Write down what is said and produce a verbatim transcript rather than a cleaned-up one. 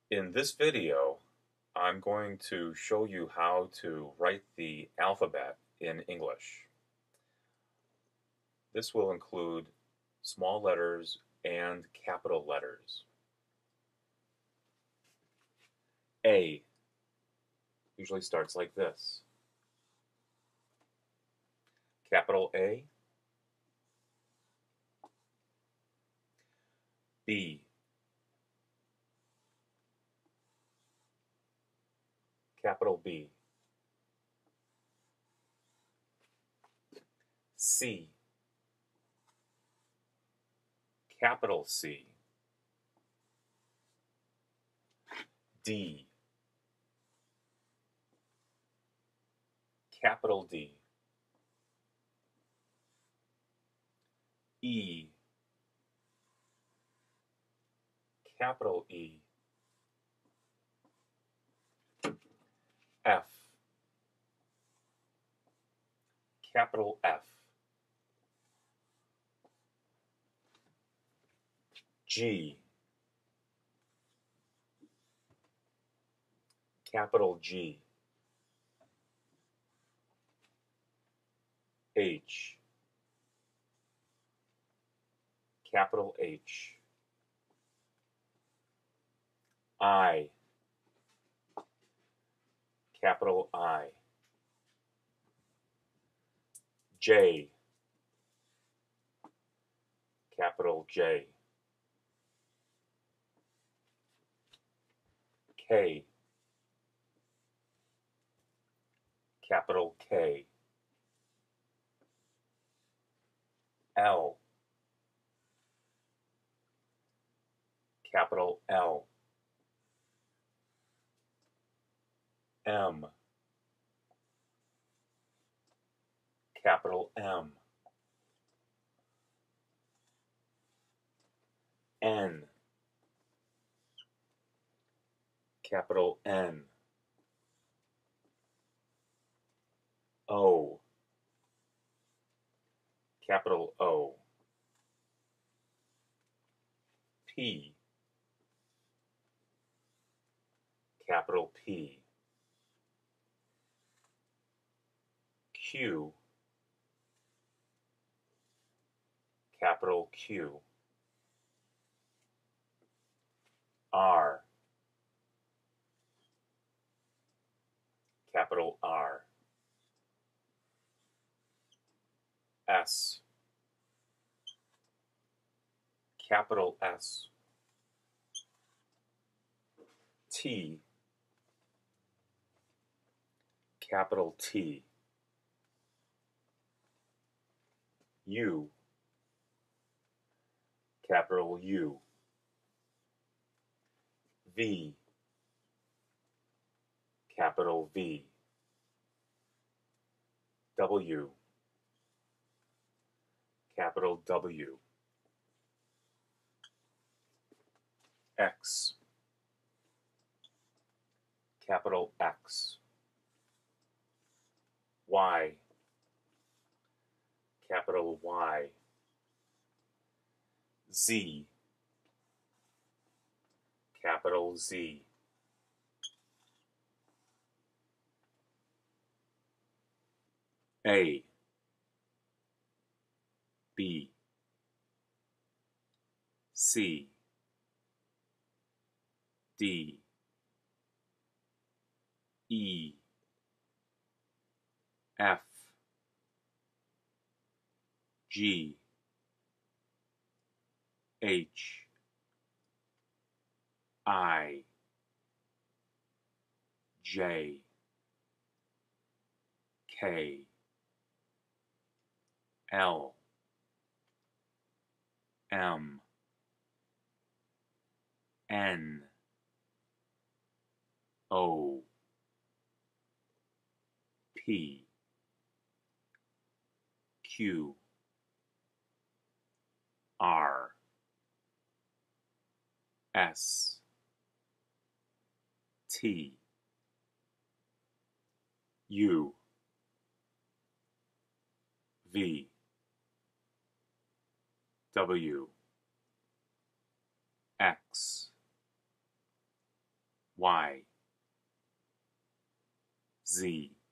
In this video, I'm going to show you how to write the alphabet in English. This will include small letters and capital letters. A usually starts like this. Capital A. B. Capital B. C. Capital C. D. Capital D. E. Capital E. F. Capital F. G. Capital G. H. Capital H. I. Capital I. J. Capital J. K. Capital K. L. Capital L. M. Capital M. N. Capital N. O. Capital O. P. Capital P. Q. Capital Q. R. Capital R. S. Capital S. T. Capital T. U. Capital U. V. Capital V. W. Capital W. X. Capital X. Y. Capital Y. Z. Capital Z. A. B. C. D. E. F. G. H. I. J. K. L. M. N. O. P. Q. R. S. T. U. V. W. X. Y, Z.